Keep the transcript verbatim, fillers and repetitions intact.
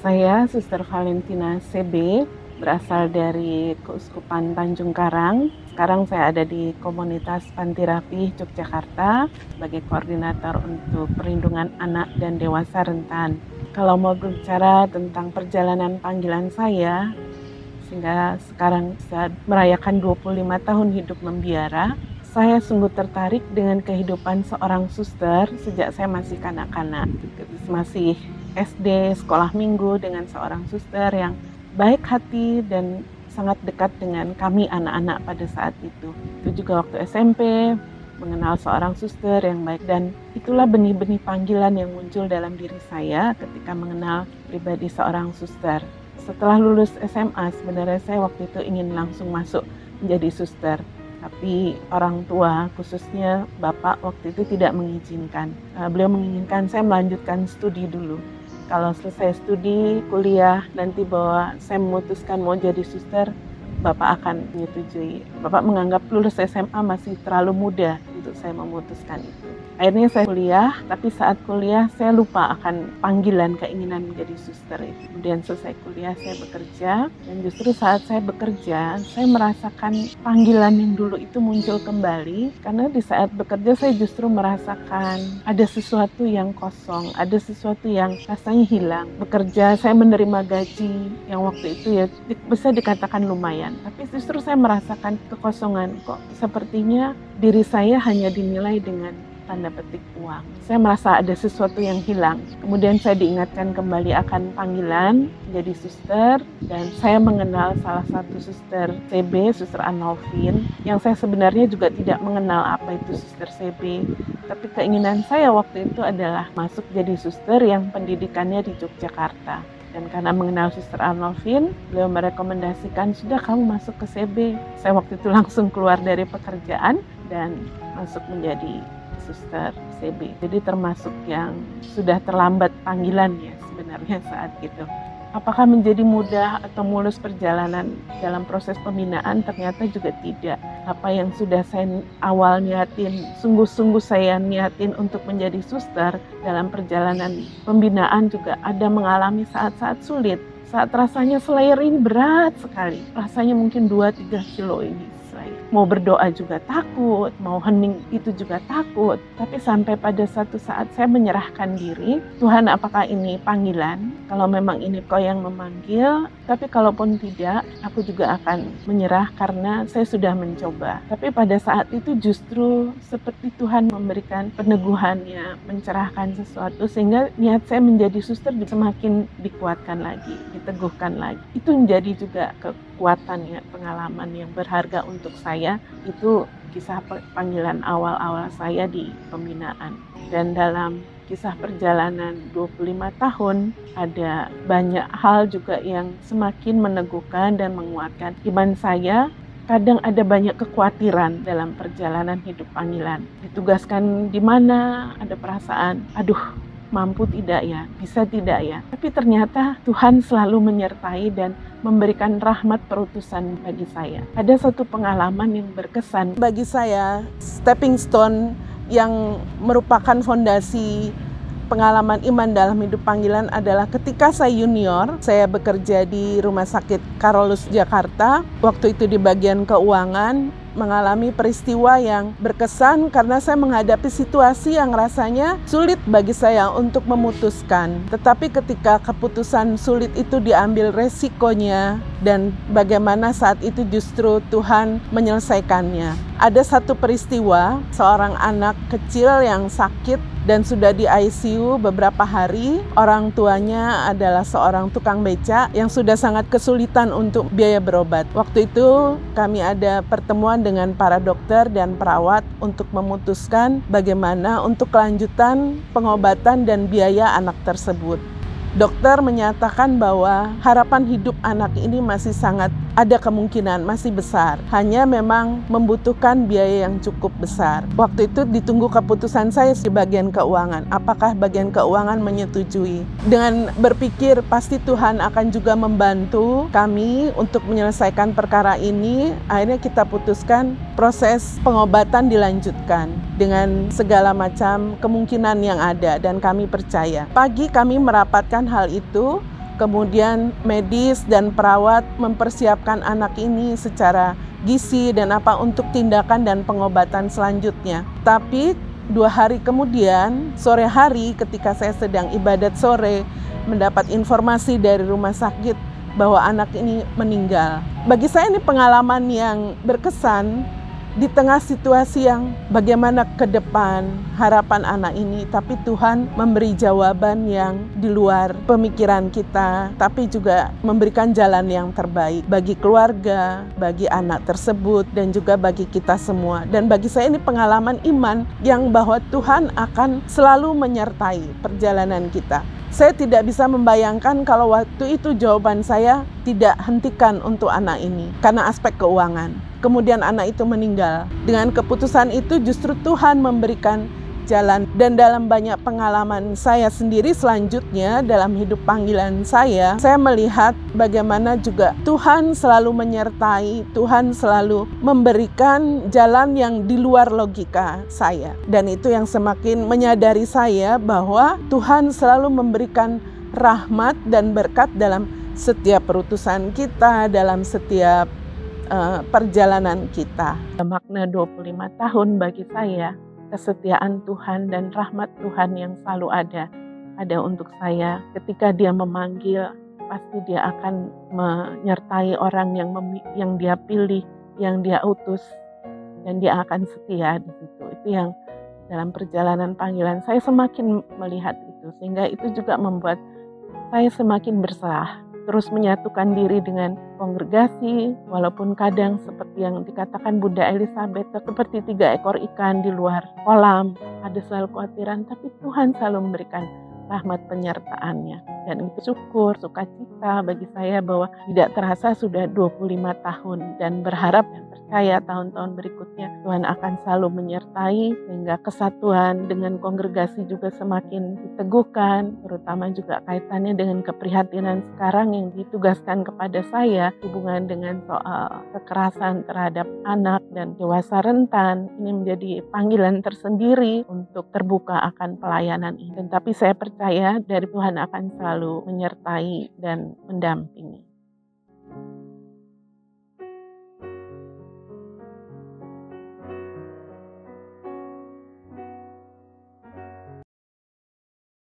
Saya Suster Valentina C B, berasal dari Keuskupan Tanjung Karang. Sekarang saya ada di komunitas Panti Rapih Yogyakarta sebagai koordinator untuk perlindungan anak dan dewasa rentan. Kalau mau bicara tentang perjalanan panggilan saya, sehingga sekarang bisa merayakan dua puluh lima tahun hidup membiara, saya sungguh tertarik dengan kehidupan seorang suster sejak saya masih kanak-kanak. Masih S D, sekolah minggu dengan seorang suster yang baik hati dan sangat dekat dengan kami anak-anak pada saat itu. Itu juga waktu S M P, mengenal seorang suster yang baik, dan itulah benih-benih panggilan yang muncul dalam diri saya ketika mengenal pribadi seorang suster. Setelah lulus S M A, sebenarnya saya waktu itu ingin langsung masuk menjadi suster. Tapi orang tua, khususnya bapak waktu itu tidak mengizinkan. Beliau menginginkan saya melanjutkan studi dulu. Kalau selesai studi, kuliah, nanti bahwa saya memutuskan mau jadi suster, bapak akan menyetujui. Bapak menganggap lulus S M A masih terlalu muda untuk saya memutuskan itu. Akhirnya saya kuliah, tapi saat kuliah saya lupa akan panggilan keinginan menjadi suster itu. Kemudian selesai kuliah saya bekerja, dan justru saat saya bekerja, saya merasakan panggilan yang dulu itu muncul kembali. Karena di saat bekerja saya justru merasakan ada sesuatu yang kosong, ada sesuatu yang rasanya hilang. Bekerja saya menerima gaji yang waktu itu ya bisa dikatakan lumayan, tapi justru saya merasakan kekosongan. Kok sepertinya diri saya hanya dinilai dengan tanda petik uang. Saya merasa ada sesuatu yang hilang. Kemudian saya diingatkan kembali akan panggilan menjadi suster, dan saya mengenal salah satu suster C B, Suster Anolfin, yang saya sebenarnya juga tidak mengenal apa itu suster C B. Tapi keinginan saya waktu itu adalah masuk jadi suster yang pendidikannya di Yogyakarta. Dan karena mengenal Suster Anolfin, beliau merekomendasikan, sudah kamu masuk ke C B. Saya waktu itu langsung keluar dari pekerjaan dan masuk menjadi suster C B. Jadi termasuk yang sudah terlambat panggilannya sebenarnya saat itu. Apakah menjadi mudah atau mulus perjalanan dalam proses pembinaan? Ternyata juga tidak. Apa yang sudah saya awal niatin, sungguh-sungguh saya niatin untuk menjadi suster, dalam perjalanan pembinaan juga ada mengalami saat-saat sulit. Saat rasanya slayer ini berat sekali. Rasanya mungkin dua tiga kilo ini. Mau berdoa juga takut, mau hening itu juga takut. Tapi sampai pada satu saat saya menyerahkan diri, Tuhan, apakah ini panggilan? Kalau memang ini Kau yang memanggil, tapi kalaupun tidak, aku juga akan menyerah karena saya sudah mencoba. Tapi pada saat itu justru seperti Tuhan memberikan peneguhannya, mencerahkan sesuatu, sehingga niat saya menjadi suster semakin dikuatkan lagi, diteguhkan lagi. Itu menjadi juga kekuatan ya, pengalaman yang berharga untuk saya. Itu kisah panggilan awal-awal saya di pembinaan. Dan dalam kisah perjalanan dua puluh lima tahun, ada banyak hal juga yang semakin meneguhkan dan menguatkan iman saya. Kadang ada banyak kekhawatiran dalam perjalanan hidup panggilan. Ditugaskan di mana, ada perasaan, aduh, mampu tidak ya, bisa tidak ya. Tapi ternyata Tuhan selalu menyertai dan memberikan rahmat perutusan bagi saya. Ada satu pengalaman yang berkesan bagi saya, stepping stone yang merupakan fondasi pengalaman iman dalam hidup panggilan adalah ketika saya junior, saya bekerja di Rumah Sakit Karolus Jakarta. Waktu itu di bagian keuangan, mengalami peristiwa yang berkesan karena saya menghadapi situasi yang rasanya sulit bagi saya untuk memutuskan. Tetapi ketika keputusan sulit itu diambil resikonya, dan bagaimana saat itu justru Tuhan menyelesaikannya. Ada satu peristiwa, seorang anak kecil yang sakit dan sudah di I C U beberapa hari. Orang tuanya adalah seorang tukang beca yang sudah sangat kesulitan untuk biaya berobat. Waktu itu kami ada pertemuan dengan para dokter dan perawat untuk memutuskan bagaimana untuk kelanjutan pengobatan dan biaya anak tersebut. Dokter menyatakan bahwa harapan hidup anak ini masih sangat ada kemungkinan, masih besar. Hanya memang membutuhkan biaya yang cukup besar. Waktu itu ditunggu keputusan saya di bagian keuangan. Apakah bagian keuangan menyetujui? Dengan berpikir pasti Tuhan akan juga membantu kami untuk menyelesaikan perkara ini, akhirnya kita putuskan proses pengobatan dilanjutkan dengan segala macam kemungkinan yang ada, dan kami percaya. Pagi kami merapatkan hal itu, kemudian medis dan perawat mempersiapkan anak ini secara gizi dan apa untuk tindakan dan pengobatan selanjutnya. Tapi dua hari kemudian, sore hari ketika saya sedang ibadat sore, mendapat informasi dari rumah sakit bahwa anak ini meninggal. Bagi saya ini pengalaman yang berkesan di tengah situasi yang bagaimana ke depan harapan anak ini, tapi Tuhan memberi jawaban yang di luar pemikiran kita, tapi juga memberikan jalan yang terbaik bagi keluarga, bagi anak tersebut, dan juga bagi kita semua. Dan bagi saya ini pengalaman iman yang bahwa Tuhan akan selalu menyertai perjalanan kita. Saya tidak bisa membayangkan kalau waktu itu jawaban saya tidak hentikan untuk anak ini karena aspek keuangan. Kemudian anak itu meninggal. Dengan keputusan itu justru Tuhan memberikan jalan. Dan dalam banyak pengalaman saya sendiri selanjutnya dalam hidup panggilan saya, saya melihat bagaimana juga Tuhan selalu menyertai, Tuhan selalu memberikan jalan yang di luar logika saya. Dan itu yang semakin menyadari saya bahwa Tuhan selalu memberikan rahmat dan berkat dalam setiap perutusan kita, dalam setiap Uh, perjalanan kita. Makna dua puluh lima tahun bagi saya, kesetiaan Tuhan dan rahmat Tuhan yang selalu ada, ada untuk saya. Ketika Dia memanggil, pasti Dia akan menyertai orang yang mem- yang Dia pilih, yang Dia utus, dan Dia akan setia di situ. Itu yang dalam perjalanan panggilan saya semakin melihat itu, sehingga itu juga membuat saya semakin berserah, terus menyatukan diri dengan kongregasi, walaupun kadang seperti yang dikatakan Bunda Elizabeth, seperti tiga ekor ikan di luar kolam, ada selalu kekhawatiran, tapi Tuhan selalu memberikan rahmat penyertaannya. Dan itu syukur, sukacita bagi saya bahwa tidak terasa sudah dua puluh lima tahun, dan berharap dan percaya tahun-tahun berikutnya Tuhan akan selalu menyertai sehingga kesatuan dengan kongregasi juga semakin diteguhkan, terutama juga kaitannya dengan keprihatinan sekarang yang ditugaskan kepada saya hubungan dengan soal kekerasan terhadap anak dan dewasa rentan. Ini menjadi panggilan tersendiri untuk terbuka akan pelayanan ini. Dan tapi saya percaya dari Tuhan akan selalu menyertai dan mendampingi.